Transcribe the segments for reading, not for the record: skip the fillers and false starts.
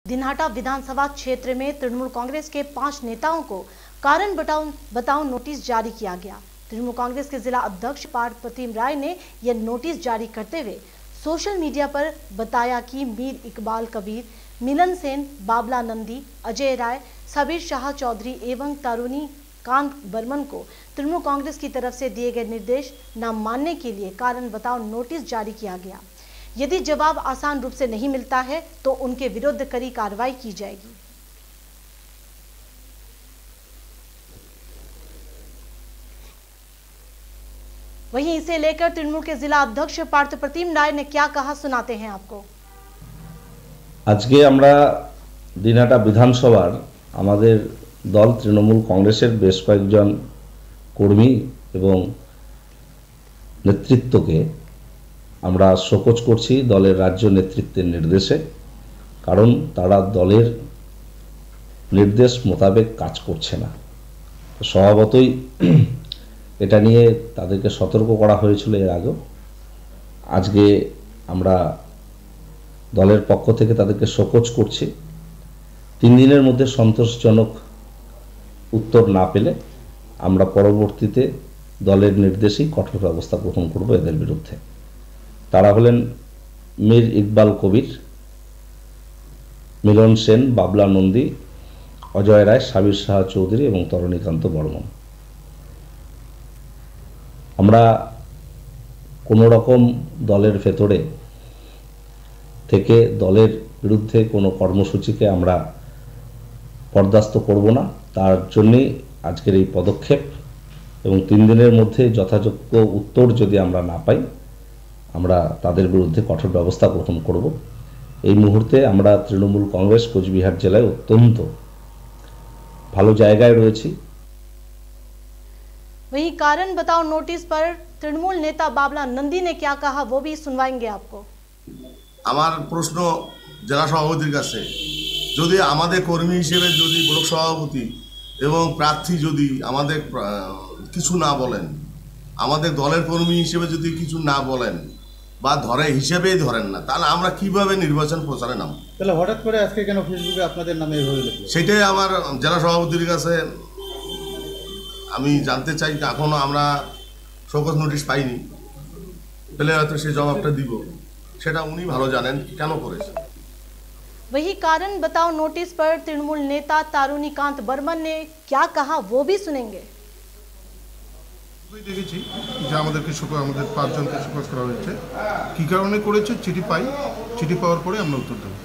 दिनहाटा विधानसभा क्षेत्र में तृणमूल कांग्रेस के 5 नेताओं को कारण बताओ नोटिस जारी किया गया। तृणमूल कांग्रेस के जिला अध्यक्ष पार्थ प्रतिम राय ने यह नोटिस जारी करते हुए सोशल मीडिया पर बताया कि मीर इकबाल कबीर, मिलन सेन, बाबला नंदी, अजय राय, सबीर शाह चौधरी एवं तारुणी कांत बर्मन को तृणमूल कांग्रेस की तरफ से दिए गए निर्देश न मानने के लिए कारण बताओ नोटिस जारी किया गया। यदि जवाब आसान रूप से नहीं मिलता है तो उनके विरुद्ध कड़ी कार्रवाई की जाएगी। वहीं इसे लेकर तृणमूल के जिला अध्यक्ष पार्थ प्रतिम राय ने क्या कहा, सुनाते हैं आपको। आज के আমরা দিনহাটা বিধানসভার আমাদের দল তৃণমূল কংগ্রেসের বেশ কয়েকজন কর্মী এবং নেতৃত্বকে আমরা শোকজ করছি দলের রাজ্য নেতৃত্বের নির্দেশে, কারণ তারা দলের নির্দেশ মোতাবেক কাজ করছে না। স্বভাবতই এটা নিয়ে তাদেরকে সতর্ক করা হয়েছিল এর আগে। আজকে আমরা দলের পক্ষ থেকে তাদেরকে শোকজ করছি। 3 দিনের মধ্যে সন্তোষজনক উত্তর না পেলে আমরা পরবর্তীতে দলের নির্দেশেই কঠোর ব্যবস্থা গ্রহণ করব এদের বিরুদ্ধে। তারা হলেন মীর ইকবাল কবির, মিলন সেন, বাবলা নন্দী, অজয় রায়, সাবির শাহ চৌধুরী এবং তরণীকান্ত বর্মন। আমরা কোনো রকম দলের ভেতরে থেকে দলের বিরুদ্ধে কোনো কর্মসূচিকে আমরা বরদাস্ত করব না। তার জন্যই আজকের এই পদক্ষেপ এবং 3 দিনের মধ্যে যথাযোগ্য উত্তর যদি আমরা না পাই আমরা তাদের বিরুদ্ধে কঠোর ব্যবস্থা গ্রহণ করব। এই মুহূর্তে আমরা তৃণমূল কংগ্রেস কোচবিহার জেলায় অত্যন্ত ভালো জায়গায় রয়েছি। वहीं कारण बताओ नोटिस पर तृणमूल नेता बाबला नंदी ने क्या कहा वो भी सुनवाएंगे आपको। আমার প্রশ্ন জেলা সভাপতির কাছে, যদি আমাদের কর্মী হিসেবে যদি ব্লক সভাপতি এবং প্রার্থী যদি আমাদের কিছু না বলেন, আমাদের দলের কর্মী হিসেবে যদি কিছু না বলেন বা হিসেবেই ধরেন না, তাহলে আমরা কিভাবে নির্বাচন প্রচারে নাম? তাহলে হঠাৎ করে আজকে কেন ফেসবুকে আপনাদের নামে এভাবে লিখলেন? সেটাই আমার জেলা সভাপতির কাছে আমি জানতে চাই। এখনও আমরা শোকজ নোটিশ পাইনি, পেলে হয়তো সেই জবাবটা দিব, সেটা উনি ভালো জানেন কেন করেছে। वही कारण बताओ नोटिस पर तृणमूल नेता तारुणी कांत बर्मन ने क्या कहा वो भी सुनेंगे। দেখেছি যে আমাদেরকে আমাদের 5 জনকে শোকজ করা হয়েছে। কি কারণে করেছে চিঠি পাই, চিঠি পাওয়ার পরে আমরা উত্তর দেব।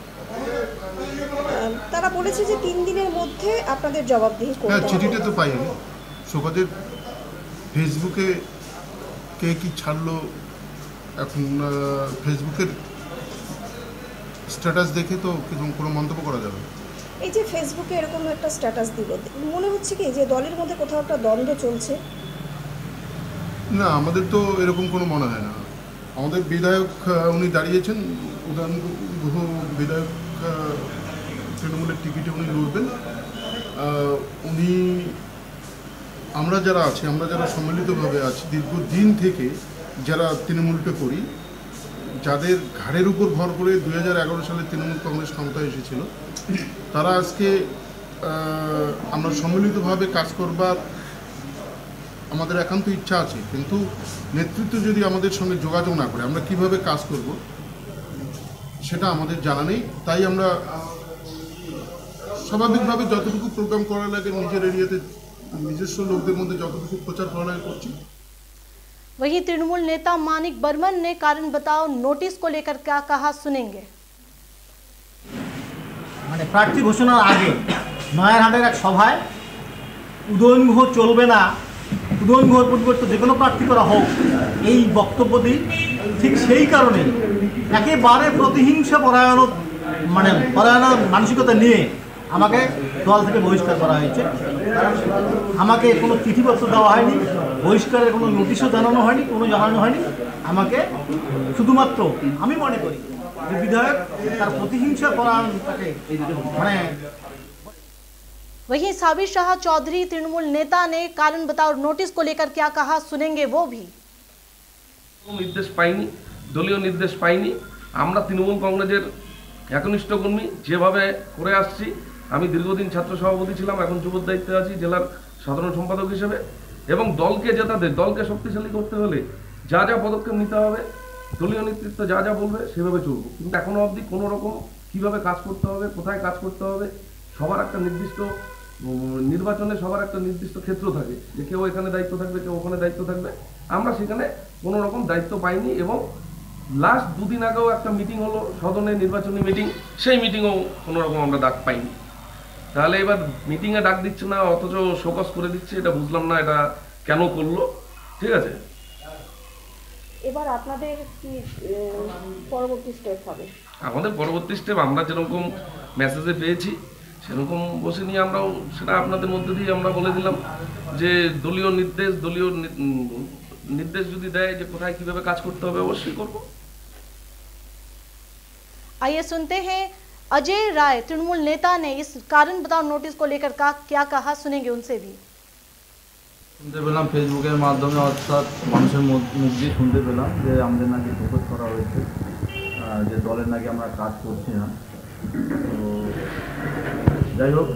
তারা বলেছে যে 3 দিনের মধ্যে আপনাদের জবাবদিহি করতে হবে। হ্যাঁ, চিঠিটা তো পাই আমি। শোকজের ফেসবুকে কে কি ছাড়লো, এখন ফেসবুকের স্ট্যাটাস দেখে তো কোনো মন্তব্য করা যাবে। এই যে ফেসবুকে এরকম একটা স্ট্যাটাস দিল, মনে হচ্ছে কি যে দলের মধ্যে কোথাও একটা দ্বন্দ্ব চলছে? না, আমাদের তো এরকম কোনো মনে হয় না। আমাদের বিধায়ক উনি দাঁড়িয়েছেন, উদাহরণ বিধায়ক তৃণমূলের টিকিটে উনি লড়বেন। উনি আমরা যারা আছি, আমরা যারা সম্মিলিতভাবে আছি দীর্ঘদিন থেকে যারা তৃণমূলটা করি, যাদের ঘাড়ের উপর ভর করে 2011 সালে তৃণমূল কংগ্রেস ক্ষমতায় এসেছিল, তারা আজকে আমরা সম্মিলিতভাবে কাজ করবার আমাদের একান্ত ইচ্ছা আছে, কিন্তু নেতৃত্ব যদি আমাদের সঙ্গে যোগাযোগ না করে আমরা কিভাবে কাজ করব সেটা আমাদের জানা নেই। তাই আমরা স্বাভাবিকভাবে যতটুকু প্রোগ্রাম করা লাগে নিজের এরিয়াতে নিজস্ব লোকদের মধ্যে যতটুকু প্রচার করা লাগে করছি। वहीं तृणमूल नेता मानिक बर्मन ने कारण बताओ नोटिस को लेकर क्या कहा, सुनेंगे। মানে প্রার্থী ঘোষণার আগে নয়ারহাটের এক সভায় উদয়ন গুহ চলবে না, উদয়ন গুহর পরিবর্তে যে কোনো প্রার্থী করা হোক, এই বক্তব্য দিই। ঠিক সেই কারণে একেবারে প্রতিহিংসা পরায়ণ মানসিকতা নিয়ে আমাকে দল থেকে বহিষ্কার করা হয়েছে। আমাকে কোনো চিঠিপত্র দেওয়া হয়নি, বহিষ্কারের কোনো নোটিশও জানানো হয়নি, কোনো জানানো হয়নি। আমাকে শুধুমাত্র আমি মনে করি যে বিধায়ক তার প্রতিহিংসা পরায়ণতাকে वहीं साबिर शाह चौधरी तृणमूल नेता ने कारण बताओ नोटिस को लेकर क्या कहा, सुनेंगे वो भी। निर्देश पाइनी, दलीय निर्देश पाइनी। আমরা তৃণমূল কংগ্রেসের একনিষ্ঠ কর্মী, যেভাবে করে আসছি। আমি দীর্ঘদিন ছাত্র সভাপতি ছিলাম, এখন যুবর দায়িত্বে আছি জেলার সাধারণ সম্পাদক হিসেবে। এবং দলকে জেতাতে, দলকে শক্তিশালী করতে হলে যা যা পদক্ষেপ নিতে হবে, দলীয় নেতৃত্ব যা যা বলবে সেভাবে চলবো। কিন্তু এখনো অবধি কোনো রকম কীভাবে কাজ করতে হবে, কোথায় কাজ করতে হবে, সবার একটা নির্দিষ্ট নির্বাচনে সবার একটা নির্দিষ্ট ক্ষেত্র থাকে, যে কেউ এখানে দায়িত্ব থাকবে, কেউ ওখানে দায়িত্ব থাকবে। আমরা সেখানে কোনো রকম দায়িত্ব পাইনি। এবং লাস্ট 2 দিন আগেও একটা মিটিং হলো, সদনে নির্বাচনী মিটিং, সেই মিটিংও কোনো রকম আমরা ডাক পাইনি। তাহলে এবার মিটিংয়ে ডাক দিচ্ছে না, অথচ শোকজ করে দিচ্ছে, এটা বুঝলাম না এটা কেন করলো। ঠিক আছে, এবার আপনাদের কি পরবর্তী স্টেপ হবে? আমাদের পরবর্তী স্টেপ আমরা যেরকম মেসেজে পেয়েছি সেরকম বসে নিয়ে আমরাও সেটা আপনাদের মধ্যে দিয়ে আমরা বলে দিলাম যে দলীয় নির্দেশ যদি দেয় যে কোথায় কিভাবে কাজ করতে হবে, অবশ্যই করব। आइए सुनते हैं अजय राय, तृणमूल नेता ने इस कारण बताओ नोटिस को लेकर क्या कहा, सुनेंगे उनसे भी। শুনতে পেলাম ফেসবুকের মাধ্যমে, অর্থাৎ মানুষের মুখ দিয়ে শুনতে পেলাম যে আমাদের নাকি প্রকাশ করা হয়েছে, যে দলের নাকি আমরা কাজ করছি না। তো যাই হোক,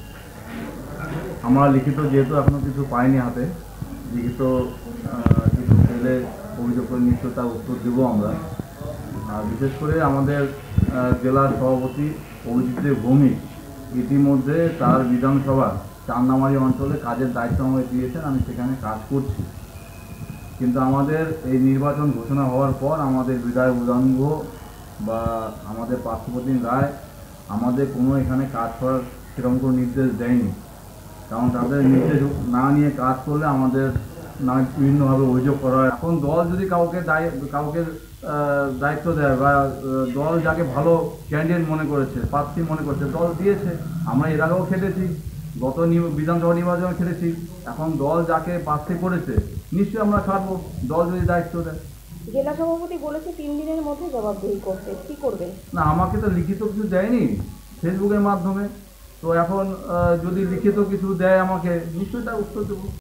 আমরা লিখিত যেহেতু এখনও কিছু পাইনি হাতে, লিখিত কিছু পেলে অভিযোগ করে নিশ্চয় তার উত্তর দেবো আমরা। আর বিশেষ করে আমাদের জেলার সভাপতি অভিজিৎ ভৌমিক ইতিমধ্যে তার বিধানসভা চান্দামারি অঞ্চলে কাজের দায়িত্ব আমাকে দিয়েছেন, আমি সেখানে কাজ করছি। কিন্তু আমাদের এই নির্বাচন ঘোষণা হওয়ার পর আমাদের বিধায়ক উদাঙ্গ বা আমাদের পার্শ্বপ্রতিম রায় আমাদের কোনো এখানে কাজ করার সেরকম কোনো নির্দেশ দেয়নি। কারণ তাদের নির্দেশ না নিয়ে কাজ করলে আমাদের না বিভিন্নভাবে অভিযোগ করা হয়। এখন দল যদি কাউকে দায়িত্ব দেয় বা দল যাকে ভালো ক্যান্ডিডেট মনে করেছে, প্রার্থী মনে করেছে, দল দিয়েছে। আমরা এর আগেও খেটেছি, গত বিধানসভা নির্বাচনে খেটেছি। এখন দল যাকে প্রার্থী করেছে নিশ্চয়ই আমরা খাটবো, দল যদি দায়িত্ব দেয়। জেলা সভাপতি বলেছে 3 দিনের মধ্যে জবাবদিহি করতে, কি করবেন? না, আমাকে তো লিখিত কিছু দেয়নি ফেসবুকের মাধ্যমে। তো এখন যদি লিখিত কিছু দেয় আমাকে, নিশ্চয়ই তার উত্তর দেবো।